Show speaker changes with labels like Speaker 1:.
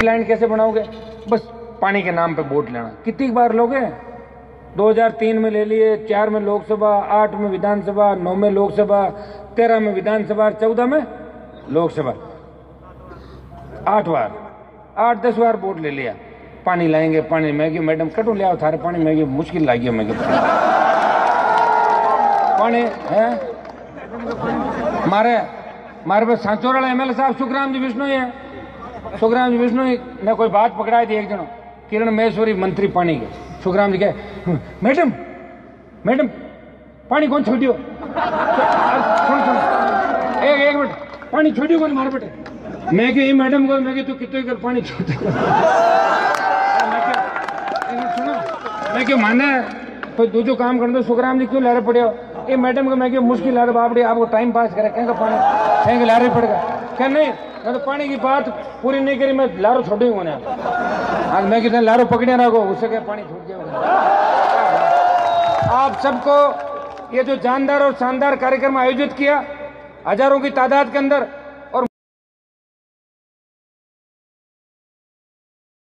Speaker 1: Line कैसे बनाओगे? बस पानी के नाम पे वोट लेना। कितनी बार लोगे? 2003 में ले लिए, 4 में लोकसभा, 8 में विधानसभा, 9 में लोकसभा, 13 में विधानसभा, 14 में लोकसभा, 8 बार, 8-10 बार वोट ले लिया। पानी लाएंगे, पानी मैं क्यों मैडम कटू ले आओ थारे पानी, मैं क्यों मुश्किल लागी मैं क्यों पानी है मारे पास सांचोर एमएलए साहब सुखराम जी विष्णु ही है। सुखराम जी विष्णु ने कोई बात पकड़ाई थी एक जनो, किरण महेश्वरी मंत्री पानी के। सुखराम जी कहे मैडम मैडम पानी कौन छोड़ियो? सुन एक मिनट, पानी छोड़ियो कौन मारे बेटे? मैं क्यों मैडम को मैं तू कितने कर पानी छोड़ सुनो मैं क्यों माने कोई दूसरो काम कर दो। सुखराम जी क्यों लारे पड़े हो? ये मैडम को मैं क्यों मुश्किल लारे बापड़ी आपको टाइम पास करे कहेंगे पानी कहेंगे लारे पड़ेगा क्या? नहीं मैं तो पानी की बात पूरी नहीं करी, मैं लारो छोड़ूंगा ना। आज मैं कितने लारो पकड़े रखो उससे क्या पानी छूट गया। आप सबको ये जो जानदार और शानदार कार्यक्रम आयोजित किया, हजारों की तादाद के अंदर